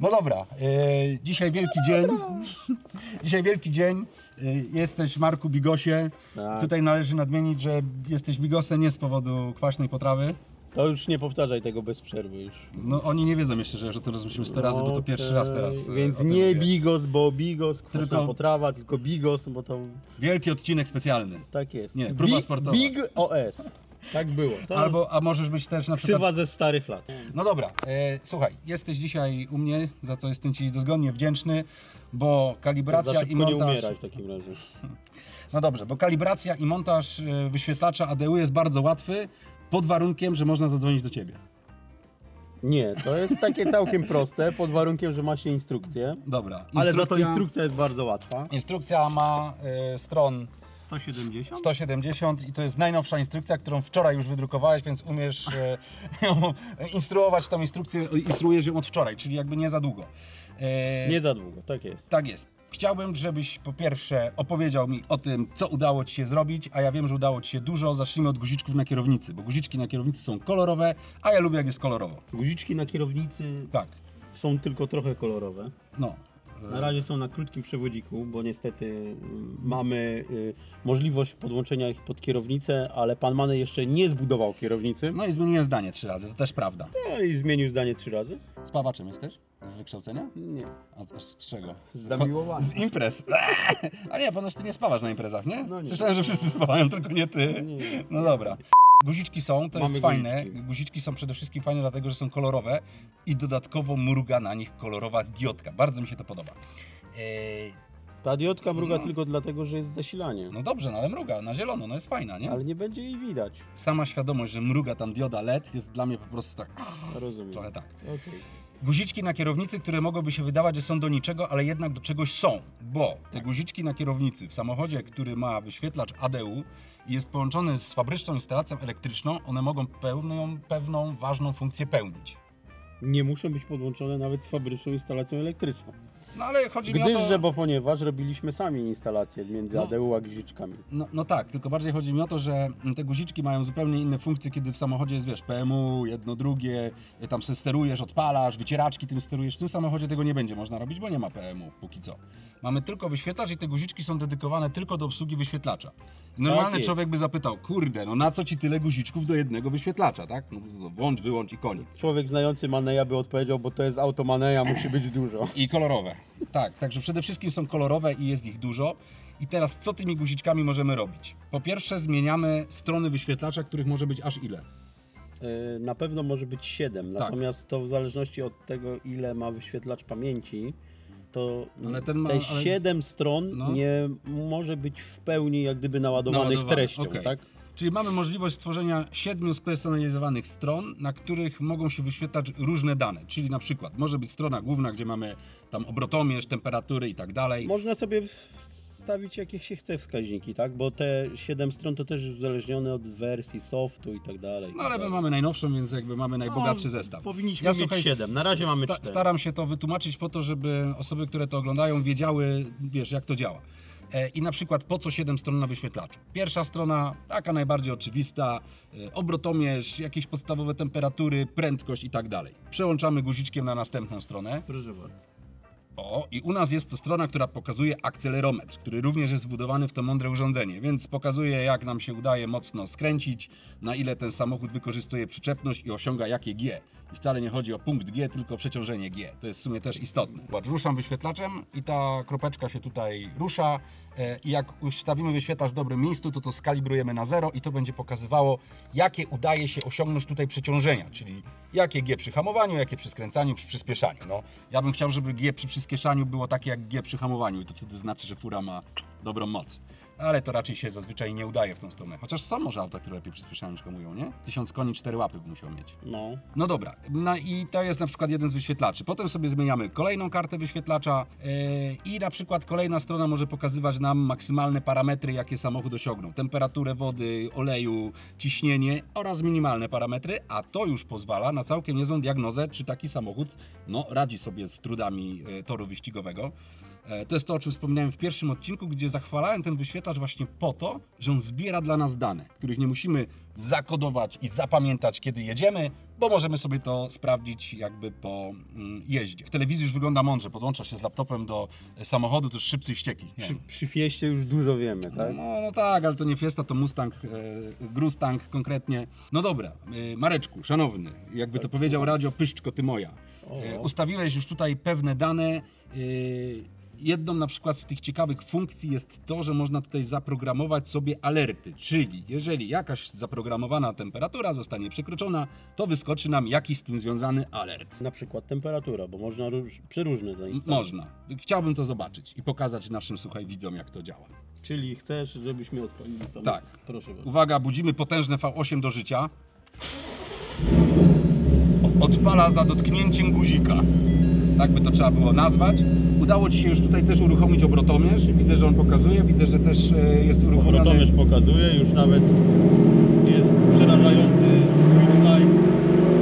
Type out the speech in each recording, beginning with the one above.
No dobra, dzisiaj wielki dzień. Dzisiaj wielki dzień. Jesteś Marku Bigosie. Tak. Tutaj należy nadmienić, że jesteś Bigosem nie z powodu kwaśnej potrawy. To już nie powtarzaj tego bez przerwy już. No oni nie wiedzą jeszcze, że już o tym rozmawialiśmy 100 razy, bo to pierwszy raz teraz. Więc o tym nie mówię. Bigos, bo Bigos, kwaśna Tylko- potrawa, tylko Bigos, bo to Wielki odcinek specjalny. tak jest. Nie, próba sportowa. Big OS. Tak było. To Albo, a możesz być też na przykład... ksywa ze starych lat. No dobra, słuchaj, jesteś dzisiaj u mnie, za co jestem Ci dozgodnie wdzięczny, bo kalibracja Za i szybko nie montaż... umieraj w takim razie. No dobrze, bo kalibracja i montaż wyświetlacza ADU jest bardzo łatwy, pod warunkiem, że można zadzwonić do Ciebie. Nie, to jest takie całkiem proste, pod warunkiem, że ma się instrukcję. Dobra. Ale za to instrukcja jest bardzo łatwa. Instrukcja ma stron 170? 170 i to jest najnowsza instrukcja, którą wczoraj już wydrukowałeś, więc umiesz ją instruować tą instrukcję, instruujesz ją od wczoraj, czyli jakby nie za długo. Nie za długo, tak jest. Tak jest. Chciałbym, żebyś po pierwsze opowiedział mi o tym, co udało Ci się zrobić, a ja wiem, że udało Ci się dużo. Zacznijmy od guziczków na kierownicy, bo guziczki na kierownicy są kolorowe, a ja lubię, jak jest kolorowo. Guziczki na kierownicy Tak, są tylko trochę kolorowe. no. Na razie są na krótkim przewodziku, bo niestety mamy możliwość podłączenia ich pod kierownicę, ale pan Many jeszcze nie zbudował kierownicy. No i zmieniłem zdanie 3 razy, to też prawda. No i zmienił zdanie 3 razy. Spawaczem jesteś? Z wykształcenia? Nie. A z czego? Z zamiłowania. Z imprez. A nie, ponoć Ty nie spawasz na imprezach, nie? No nie. Słyszałem, że wszyscy spawają, tylko nie Ty. Nie. No dobra. Guziczki są, to Mamy jest fajne. guziczki. Guziczki są przede wszystkim fajne dlatego, że są kolorowe i dodatkowo mruga na nich kolorowa diodka. Bardzo mi się to podoba. Ta diodka mruga No. tylko dlatego, że jest zasilanie. No dobrze, no ale mruga na zielono, no jest fajna, nie? Ale nie będzie jej widać. Sama świadomość, że mruga tam dioda LED jest dla mnie po prostu tak, Rozumiem. trochę tak. Okej. Guziczki na kierownicy, które mogłoby się wydawać, że są do niczego, ale jednak do czegoś są, bo te guziczki na kierownicy w samochodzie, który ma wyświetlacz ADU i jest połączony z fabryczną instalacją elektryczną, one mogą pewną ważną funkcję pełnić. Nie muszą być podłączone nawet z fabryczną instalacją elektryczną. No ale chodzi mi o Gdyż, to... że bo ponieważ robiliśmy sami instalację między No. ADU a guziczkami. No tak, tylko bardziej chodzi mi o to, że te guziczki mają zupełnie inne funkcje, kiedy w samochodzie jest, wiesz, PMU, jedno, drugie, tam se sterujesz, odpalasz, wycieraczki tym sterujesz. W tym samochodzie tego nie będzie można robić, bo nie ma PMU póki co. Mamy tylko wyświetlacz i te guziczki są dedykowane tylko do obsługi wyświetlacza. I normalny jest. człowiek by zapytał, kurde, no na co ci tyle guziczków do jednego wyświetlacza, tak? No to włącz, wyłącz i koniec. Człowiek znający Maneja by odpowiedział, bo to jest auto Maneja, musi być dużo. I kolorowe. Tak, także przede wszystkim są kolorowe i jest ich dużo. I teraz co tymi guziczkami możemy robić? Po pierwsze zmieniamy strony wyświetlacza, których może być aż ile? Na pewno może być 7, Tak. natomiast to w zależności od tego, ile ma wyświetlacz pamięci, to Ale ten ma- te ale- 7 stron no. nie może być w pełni jak gdyby naładowanych Naładowane, treścią, okej. tak? Czyli mamy możliwość stworzenia 7 spersonalizowanych stron, na których mogą się wyświetlać różne dane. Czyli na przykład może być strona główna, gdzie mamy tam obrotomierz, temperatury i tak dalej. Można sobie wstawić jakie się chce wskaźniki, tak? Bo te 7 stron to też jest uzależnione od wersji softu i tak dalej. No ale my mamy najnowszą, więc jakby mamy najbogatszy No, zestaw. powinniśmy mieć 7, na razie mamy 4. Staram się to wytłumaczyć po to, żeby osoby, które to oglądają, wiedziały, wiesz, jak to działa. I na przykład po co 7 stron na wyświetlaczu? Pierwsza strona, taka najbardziej oczywista, obrotomierz, jakieś podstawowe temperatury, prędkość i tak dalej. Przełączamy guziczkiem na następną stronę. Proszę bardzo. O, i u nas jest to strona, która pokazuje akcelerometr, który również jest wbudowany w to mądre urządzenie, więc pokazuje, jak nam się udaje mocno skręcić, na ile ten samochód wykorzystuje przyczepność i osiąga jakie G. I wcale nie chodzi o punkt G, tylko przeciążenie G. To jest w sumie też istotne. Ruszam wyświetlaczem i ta kropeczka się tutaj rusza i jak już wstawimy wyświetlacz w dobrym miejscu, to skalibrujemy na 0 i to będzie pokazywało, jakie udaje się osiągnąć tutaj przeciążenia, czyli jakie G przy hamowaniu, jakie przy skręcaniu, przy przyspieszaniu. No, ja bym chciał, żeby G przy przyspieszaniu było takie jak G przy hamowaniu i to wtedy znaczy, że fura ma dobrą moc. Ale to raczej się zazwyczaj nie udaje w tą stronę. Chociaż są może auta, które lepiej przyspieszają niż hamują, nie? 1000 koni, 4 łapy by musiał mieć. No. No dobra, no i to jest na przykład jeden z wyświetlaczy. Potem sobie zmieniamy kolejną kartę wyświetlacza i na przykład kolejna strona może pokazywać nam maksymalne parametry, jakie samochód osiągnął. Temperaturę wody, oleju, ciśnienie oraz minimalne parametry, a to już pozwala na całkiem niezłą diagnozę, czy taki samochód radzi sobie z trudami toru wyścigowego. To jest to, o czym wspomniałem w pierwszym odcinku, gdzie zachwalałem ten wyświetlacz właśnie po to, że on zbiera dla nas dane, których nie musimy zakodować i zapamiętać, kiedy jedziemy, bo możemy sobie to sprawdzić jakby po jeździe. W telewizji już wygląda mądrze, podłączasz się z laptopem do samochodu, to już szybcy i wścieki. Przy Fieście już dużo wiemy, tak? No tak, ale to nie Fiesta, to Mustang, Grustang konkretnie. No dobra, Mareczku, szanowny, jakby to powiedział Radio Pyszczko, ty moja. Ustawiłeś już tutaj pewne dane. Jedną na przykład z tych ciekawych funkcji jest to, że można tutaj zaprogramować sobie alerty, czyli jeżeli jakaś zaprogramowana temperatura zostanie przekroczona, to wyskoczy nam jakiś z tym związany alert. Na przykład temperatura, bo można przeróżne zainstalować. Można. Chciałbym to zobaczyć i pokazać naszym, słuchaj, widzom, jak to działa. Czyli chcesz, żebyśmy odpalili samochód? Tak. Proszę bardzo. Uwaga, budzimy potężne V8 do życia. Odpala za dotknięciem guzika. Tak by to trzeba było nazwać. Udało Ci się już tutaj też uruchomić obrotomierz. Widzę, że on pokazuje, widzę, że też jest uruchomiony. Obrotomierz pokazuje, już nawet jest przerażający switch light.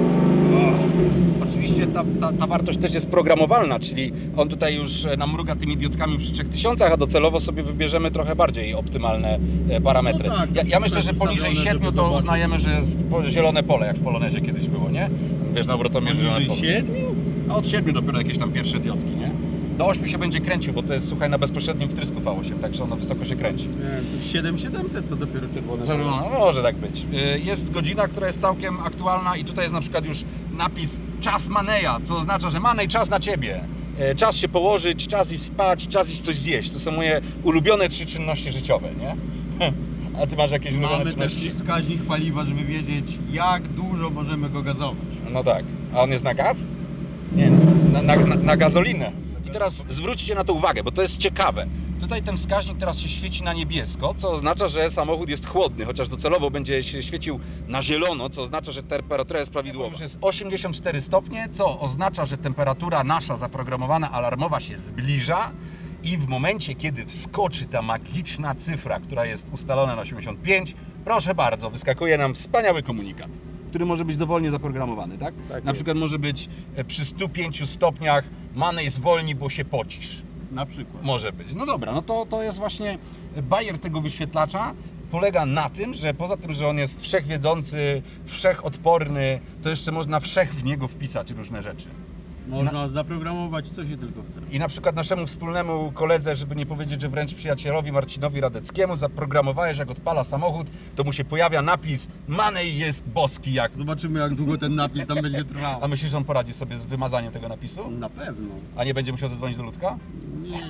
Oczywiście ta wartość też jest programowalna, czyli on tutaj już nam mruga tymi diodkami przy 3000, a docelowo sobie wybierzemy trochę bardziej optymalne parametry. No tak, ja myślę, że poniżej 7 to zobaczyć. uznajemy, że jest zielone pole, jak w Polonezie kiedyś było, nie? Wiesz, na obrotomierzu zielone pole. 7? A od 7 dopiero jakieś tam pierwsze diodki, nie? Do 8 się będzie kręcił, bo to jest, słuchaj, na bezpośrednim wtrysku V8, także ono wysoko się kręci. 7700 to dopiero czerwone. No, może tak być. Jest godzina, która jest całkiem aktualna i tutaj jest na przykład już napis czas Maneja, co oznacza, że Manej, czas na Ciebie. Czas się położyć, czas iść spać, czas iść coś zjeść. To są moje ulubione 3 czynności życiowe, nie? A Ty masz jakieś ulubione Mamy też czynności? wskaźnik paliwa, żeby wiedzieć, jak dużo możemy go gazować. No tak. A on jest na gaz? Nie, na gazolinę. I teraz zwróćcie na to uwagę, bo to jest ciekawe. Tutaj ten wskaźnik teraz się świeci na niebiesko, co oznacza, że samochód jest chłodny, chociaż docelowo będzie się świecił na zielono, co oznacza, że temperatura jest prawidłowa. Już jest 84 stopnie, co oznacza, że temperatura nasza zaprogramowana alarmowa się zbliża i w momencie, kiedy wskoczy ta magiczna cyfra, która jest ustalona na 85, proszę bardzo, wyskakuje nam wspaniały komunikat, który może być dowolnie zaprogramowany, tak? Tak Na jest. przykład może być przy 105 stopniach Manej zwolni, bo się pocisz. Na przykład. Może być. No dobra, no to jest właśnie bajer tego wyświetlacza. Polega na tym, że poza tym, że on jest wszechwiedzący, wszechodporny, to jeszcze można wszech w niego wpisać różne rzeczy. Można zaprogramować, co się tylko chce. I na przykład naszemu wspólnemu koledze, żeby nie powiedzieć, że wręcz przyjacielowi Marcinowi Radeckiemu, zaprogramowałeś, jak odpala samochód, to mu się pojawia napis Manej jest boski jak... Zobaczymy, jak długo ten napis tam będzie trwał. A myślisz, że on poradzi sobie z wymazaniem tego napisu? Na pewno. A nie będzie musiał zadzwonić do Ludka? Nie.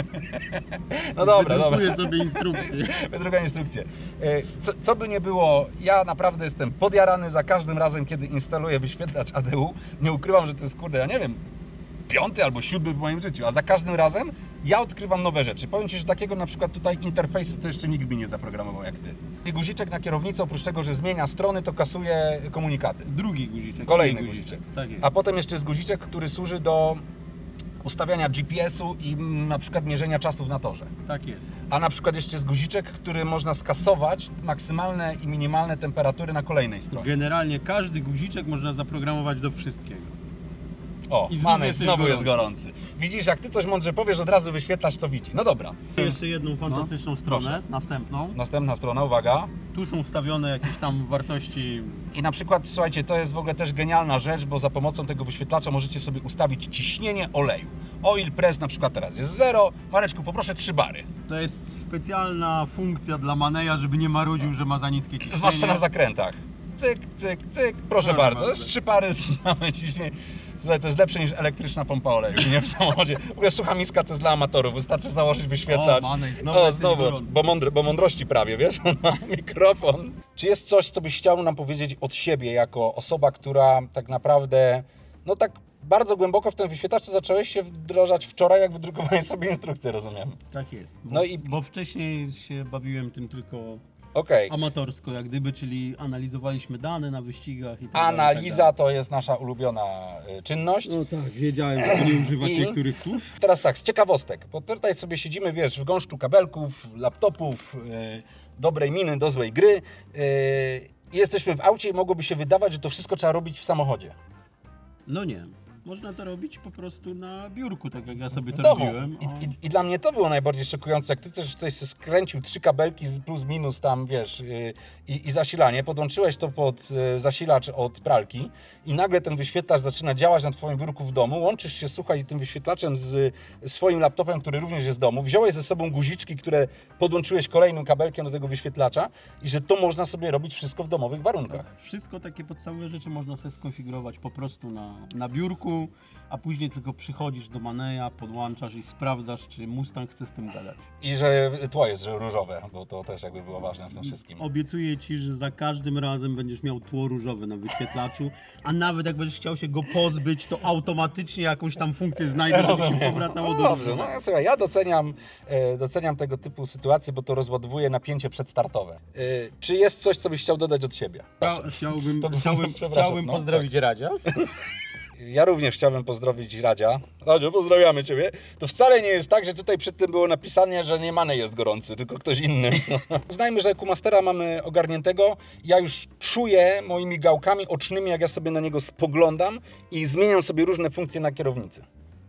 No dobra, dobra. Wydrukuję sobie instrukcję. Wydrukaj instrukcję. Co by nie było, ja naprawdę jestem podjarany za każdym razem, kiedy instaluję wyświetlacz ADU. Nie ukrywam, że to jest, kurde, ja nie wiem, 5. albo 7. w moim życiu, a za każdym razem ja odkrywam nowe rzeczy. Powiem Ci, że takiego na przykład tutaj interfejsu to jeszcze nikt by nie zaprogramował jak Ty. I guziczek na kierownicy, oprócz tego, że zmienia strony, to kasuje komunikaty. Drugi guziczek. Kolejny drugi guziczek. Tak jest. A potem jeszcze jest guziczek, który służy do ustawiania GPS-u i na przykład mierzenia czasów na torze. Tak jest. A na przykład jeszcze jest guziczek, który można skasować maksymalne i minimalne temperatury na kolejnej stronie. Generalnie każdy guziczek można zaprogramować do wszystkiego. O, I znów Manej jesteś znowu jest gorący. gorący. Widzisz, jak Ty coś mądrze powiesz, od razu wyświetlasz, co widzi. No dobra. Jeszcze jedną fantastyczną stronę, Proszę. następną. Następna strona, uwaga. Tu są wstawione jakieś tam wartości. I na przykład, słuchajcie, to jest w ogóle też genialna rzecz, bo za pomocą tego wyświetlacza możecie sobie ustawić ciśnienie oleju. Oil press na przykład teraz jest 0. Mareczku, poproszę 3 bary. To jest specjalna funkcja dla Maneja, żeby nie marudził, że ma za niskie ciśnienie. Zwłaszcza na zakrętach. Cyk, cyk, cyk. Proszę bardzo. To jest 3 pary znamy ciśnienie. Słuchaj, to jest lepsze niż elektryczna pompa oleju, nie w samochodzie. W ogóle sucha miska to jest dla amatorów. Wystarczy założyć wyświetlacz. O, Manej, znowu jesteś gorący. bo mądrości prawie, wiesz? On ma mikrofon. Czy jest coś, co byś chciał nam powiedzieć od siebie, jako osoba, która tak naprawdę, no tak bardzo głęboko w ten wyświetlacz to zacząłeś się wdrożać wczoraj, jak wydrukowałeś sobie instrukcję, rozumiem? Tak jest. No i- Bo wcześniej się bawiłem tym tylko Okej. amatorsko, jak gdyby, czyli analizowaliśmy dane na wyścigach i tak dalej, i Analiza to jest nasza ulubiona czynność. No tak, wiedziałem, że nie używać I- niektórych słów. Teraz tak, z ciekawostek, bo tutaj sobie siedzimy, wiesz, w gąszczu kabelków, laptopów, dobrej miny do złej gry. Jesteśmy w aucie i mogłoby się wydawać, że to wszystko trzeba robić w samochodzie. No nie. Można to robić po prostu na biurku, tak jak ja sobie w to domu. robiłem. I dla mnie to było najbardziej szokujące, jak ty też coś skręcił 3 kabelki plus minus tam, wiesz, i zasilanie, podłączyłeś to pod zasilacz od pralki i nagle ten wyświetlacz zaczyna działać na twoim biurku w domu, łączysz się, słuchaj, tym wyświetlaczem z swoim laptopem, który również jest w domu, wziąłeś ze sobą guziczki, które podłączyłeś kolejnym kabelkiem do tego wyświetlacza i że to można sobie robić wszystko w domowych warunkach. Wszystko takie podstawowe rzeczy można sobie skonfigurować po prostu na biurku, a później tylko przychodzisz do Maneya, podłączasz i sprawdzasz, czy Mustang chce z tym gadać. I że tło jest że różowe, bo to też jakby było ważne w tym wszystkim. Obiecuję Ci, że za każdym razem będziesz miał tło różowe na wyświetlaczu, a nawet jak będziesz chciał się go pozbyć, to automatycznie jakąś tam funkcję znajdę, żeby się powracało do Dobrze, różowego. no słuchaj, ja doceniam tego typu sytuacje, bo to rozładowuje napięcie przedstartowe. Czy jest coś, co byś chciał dodać od siebie? Chciałbym no, pozdrowić Radzia. Ja również chciałbym pozdrowić Radzia. Radzio, pozdrawiamy Ciebie. To wcale nie jest tak, że tutaj przed tym było napisane, że nie Manej jest gorący, tylko ktoś inny. Uznajmy, że Q-Mastera mamy ogarniętego. Ja już czuję moimi gałkami ocznymi, jak ja sobie na niego spoglądam i zmieniam sobie różne funkcje na kierownicy.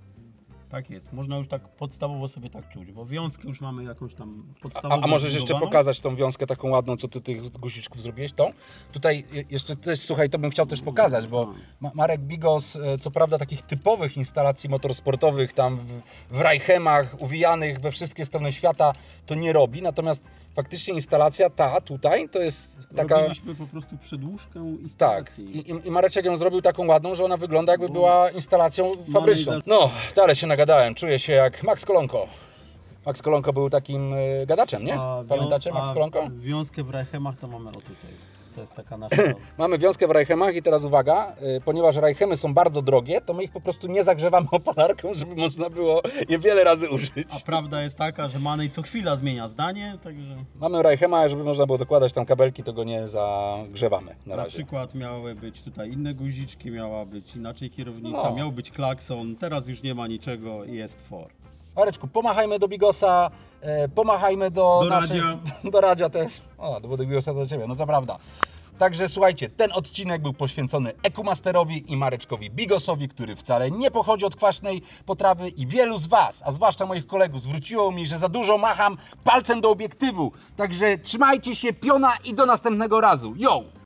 Tak jest, można już tak podstawowo sobie tak czuć, bo wiązkę już mamy jakąś tam podstawową. A możesz jeszcze zbudowaną. pokazać tą wiązkę taką ładną, co ty tych guziczków zrobiłeś? Tą? Tutaj jeszcze też, słuchaj, to bym chciał też pokazać, bo Marek Bigos, co prawda takich typowych instalacji motorsportowych tam w Reichenach, uwijanych we wszystkie strony świata, to nie robi, natomiast faktycznie instalacja ta tutaj, to jest taka... Robiliśmy po prostu przedłużkę Tak, instalacji. i Mareczek ją zrobił taką ładną, że ona wygląda jakby była instalacją fabryczną. No, ale się nagadałem, czuję się jak Max Kolonko. Max Kolonko był takim gadaczem, nie? Pamiętacie Max Kolonko? Wiązkę w Reichenach to mamy o tutaj. To jest taka nasza... Mamy wiązkę w Reichenach i teraz uwaga, ponieważ Reichemy są bardzo drogie, to my ich po prostu nie zagrzewamy opalarką, żeby można było je wiele razy użyć. A prawda jest taka, że Manej co chwila zmienia zdanie, także... Mamy Reichema, żeby można było dokładać tam kabelki, to go nie zagrzewamy na Na razie. przykład miały być tutaj inne guziczki, miała być inaczej kierownica, No. miał być klakson, teraz już nie ma niczego i jest Ford. Mareczku, pomachajmy do Bigosa, pomachajmy do naszych... Radzia. Do Radzia też. O, do Bigosa do Ciebie, no to prawda. Także słuchajcie, ten odcinek był poświęcony Q-Masterowi i Mareczkowi Bigosowi, który wcale nie pochodzi od kwaśnej potrawy i wielu z Was, a zwłaszcza moich kolegów, zwróciło mi, że za dużo macham palcem do obiektywu. Także trzymajcie się, piona i do następnego razu. Yo!